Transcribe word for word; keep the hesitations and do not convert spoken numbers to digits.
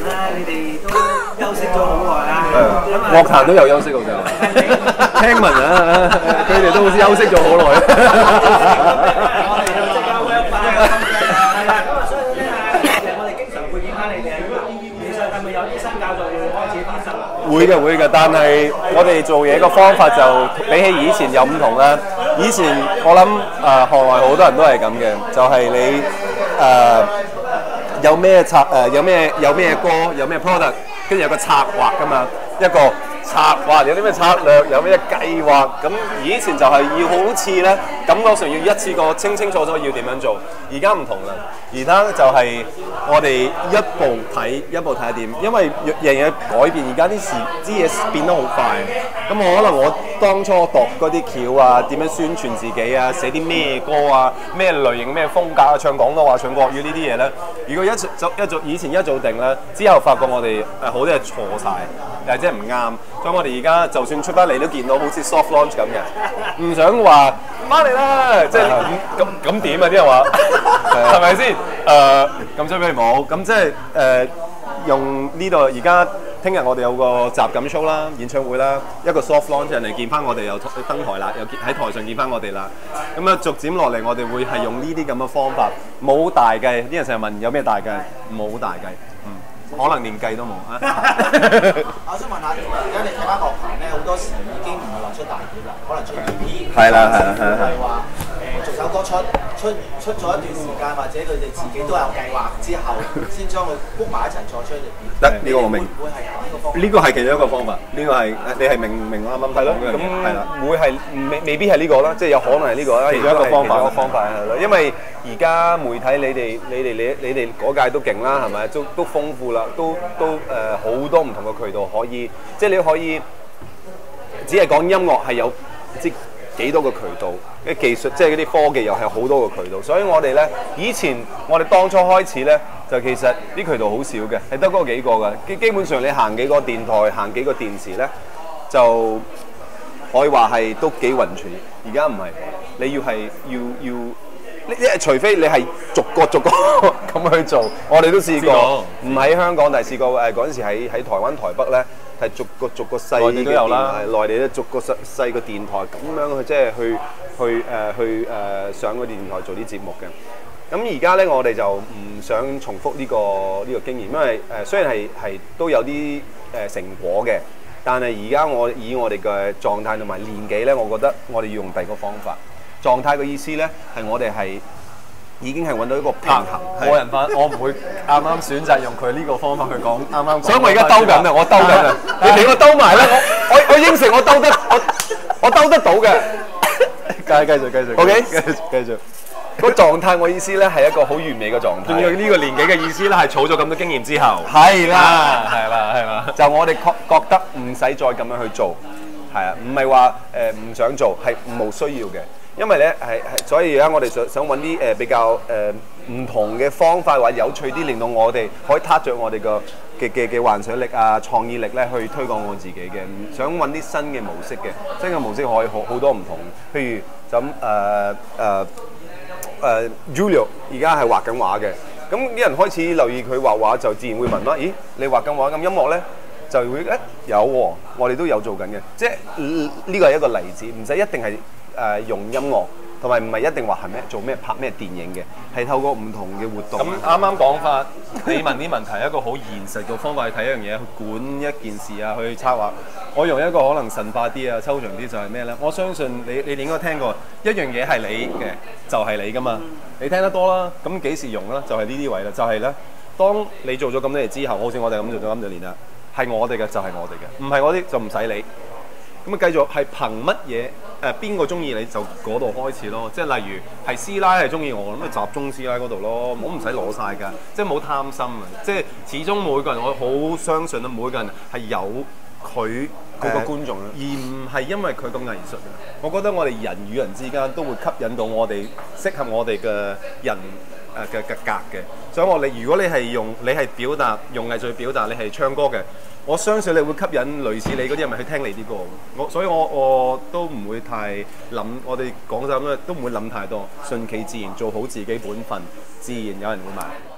啦，你哋都休息咗好耐啦。咁啊， 樂壇都有休息㗎就。聽聞啊，佢哋都好似休息咗好耐。 我哋就即刻 work 翻。係啦，咁啊，所以咧其實我哋經常會見翻你哋。其實係咪有啲新教作會開始發生？ 會嘅會嘅，但係我哋做嘢嘅方法就比起以前有唔同啦。以前我諗誒行內好多人都係咁嘅，就係、是、你誒、呃、有咩策誒、呃、有咩有咩歌有咩 product， 跟住有個策劃㗎嘛，一個策劃有啲咩策略有咩計劃。咁以前就係要好似咧感覺上要一次過清清楚楚要點樣做，而家唔同啦。而家就係我哋一步睇一步睇點，因為樣嘢改變，而家啲事啲嘢變得好快。咁我可能我當初度嗰啲橋啊，點樣宣傳自己啊，寫啲咩歌啊，咩類型咩風格啊，唱廣東話唱國語呢啲嘢咧，如果一早一早以前一早定咧，之後發覺我哋誒好多嘢錯晒，誒即係唔啱。所以我哋而家就算出翻嚟都見到好似 soft launch 咁嘅，唔想話翻嚟啦，即係咁咁點啊啲人話，係咪先？誒咁所以冇，咁即係誒用呢度而家聽日我哋有個集錦 show 啦，演唱會啦，一個 soft launch 人哋見翻我哋又登台啦，又喺台上見翻我哋啦。咁啊逐漸落嚟，我哋會係用呢啲咁嘅方法，冇大計。啲人成日問有咩大計，冇大計。可能連計都冇啊！ 我想問下，而家你睇翻樂壇咧，好多時已經唔係話出大碟啦，可能出 E P。係啦，係啦，係啦。係話誒逐首歌出出出咗一段時間，或者佢哋自己都有計劃之後，先將佢谷埋一齊再出一碟。 得呢個我明。 會係呢個方法。 呢個係其中一個方法。呢個係你係明明啱啱係咯。咁係啦，會係未未必係呢個啦，即係有可能係呢個啦。其中一個方法。一個方法係咯，因為而家媒體你哋你哋你你哋嗰屆都勁啦，係咪？都都豐富啦。都都誒好、呃、多唔同嘅渠道可以，即係你可以只係講音樂係有即幾多個渠道，啲技術即係嗰啲科技又係好多個渠道，所以我哋咧以前我哋當初開始咧就其實啲渠道好少嘅，係得嗰幾個嘅，基基本上你行幾個電台，行幾個電視咧就可以話係都幾混全。而家唔係，你要係要要。要你除非你係逐個逐個咁去做，我哋都試過，唔喺香港，但係試過誒嗰陣時喺喺台灣台北咧，係逐個逐個細嘅電台，內地咧逐個細細個電台咁樣去即係去去誒、呃、去誒、呃、上個電台做啲節目嘅。咁而家咧，我哋就唔想重複呢、這個呢、這個經驗，因為誒、呃、雖然係係都有啲誒、呃、成果嘅，但係而家我以我哋嘅狀態同埋年紀咧，我覺得我哋要用第二個方法。狀態嘅意思咧，係我哋係已經係揾到一個平衡。 個人化，我唔會啱啱選擇用佢呢個方法去講啱啱。 所以我而家兜緊啊，我兜緊啊，你俾我兜埋啦，我我我應承我兜得，我我兜得到嘅。 繼繼續繼續。 OK， 繼續繼續。 個狀態我意思咧係一個好完美嘅狀態。 仲要呢個年紀嘅意思咧係儲咗咁多經驗之後。 係啦， 係啦，係啦。 就我哋覺覺得唔使再咁樣去做，係啊，唔係話誒唔想做，係冇需要嘅。因為咧係係，所以而家我哋想想揾啲誒比較誒唔、呃、同嘅方法或者有趣啲，令到我哋可以撻着我哋個嘅嘅嘅幻想力啊、創意力咧，去推廣我自己嘅。想揾啲新嘅模式嘅，新嘅模式可以好好多唔同。譬如咁誒誒誒 Julio 而家係畫緊畫嘅，咁啲人開始留意佢畫畫，就自然會問啦：咦，你畫緊畫咁音樂咧？就會誒有喎、哦，我哋都有做緊嘅，即係呢個係一個例子，唔使一定係。誒、呃、用音樂，同埋唔係一定話係咩做咩拍咩電影嘅，係透過唔同嘅活動。 咁啱啱講法，你問啲問題，一個好現實嘅方法去睇一樣嘢，去管一件事啊，去策劃。我用一個可能神化啲啊、抽象啲就係咩咧？我相信你你哋應該聽過一樣嘢係你嘅，就係、是、你噶嘛。你聽得多啦，咁幾時用啦？就係呢啲位啦，就係、是、咧。當你做咗咁多年之後，好似我哋咁做咗咁多年啦，係我哋嘅就係我哋嘅，唔係我啲就唔使理。咁啊，繼續係憑乜嘢？誒邊個中意你就嗰度開始咯，即係例如係師奶係中意我，咁咪集中師奶嗰度咯，我唔使攞晒㗎，即係冇貪心啊！即係始終每個人我好相信啊，每個人係有佢佢個觀眾，而唔係因為佢個藝術啊。我覺得我哋人與人之間都會吸引到我哋適合我哋嘅人誒嘅嘅格嘅，所以我哋如果你係用你係表達用藝術去表達，你係唱歌嘅。我相信你會吸引類似你嗰啲人咪去聽你啲歌，我所以我我都唔會太諗，我哋講晒咁多都唔會諗太多，順其自然做好自己本分，自然有人會買。